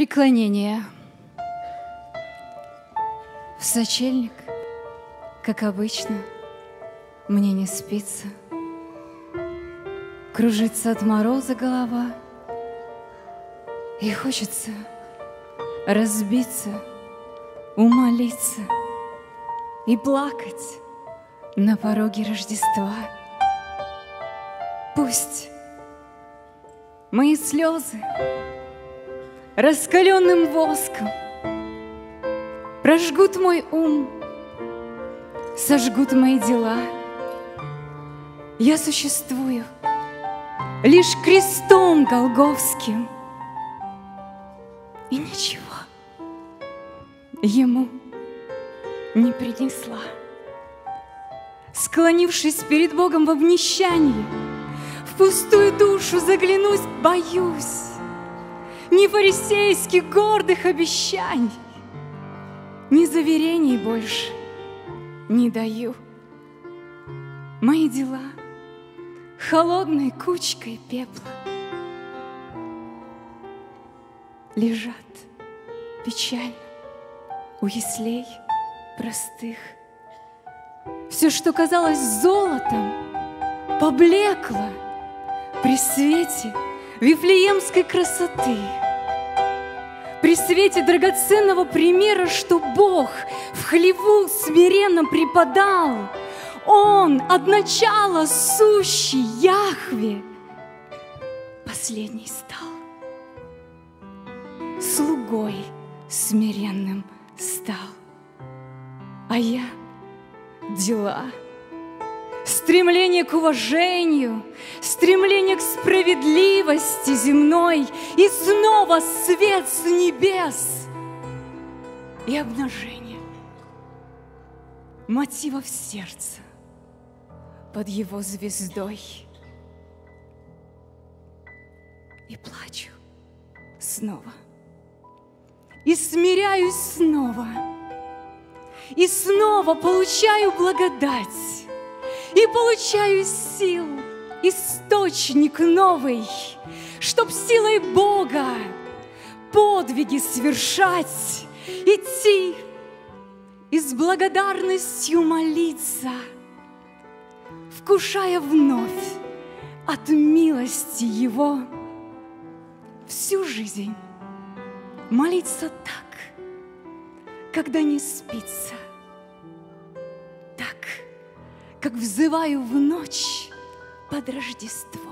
Преклонение. В сочельник, как обычно, мне не спится. Кружится от мороза голова, и хочется разбиться, умолиться и плакать на пороге Рождества. Пусть мои слезы раскаленным воском прожгут мой ум, сожгут мои дела. Я существую лишь крестом голгофским, и ничего ему не принесла. Склонившись перед Богом в обнищании, в пустую душу заглянуть боюсь. Ни фарисейских гордых обещаний, ни заверений больше не даю. Мои дела холодной кучкой пепла лежат печально у яслей простых. Все, что казалось золотом, поблекло при свете вифлеемской красоты, при свете драгоценного примера, что Бог в хлеву смиренно преподал. Он от начала сущий Яхве последний стал, слугой смиренным стал, а я дела, стремление к уважению, стремление к справедливости земной, и снова свет с небес и обнажение мотивов сердца под его звездой. И плачу снова, и смиряюсь снова, и снова получаю благодать, и получаю сил, источник новый, чтоб силой Бога подвиги совершать, идти и с благодарностью молиться, вкушая вновь от милости Его всю жизнь, молиться так, когда не спится, так, как взываю в ночь под Рождество.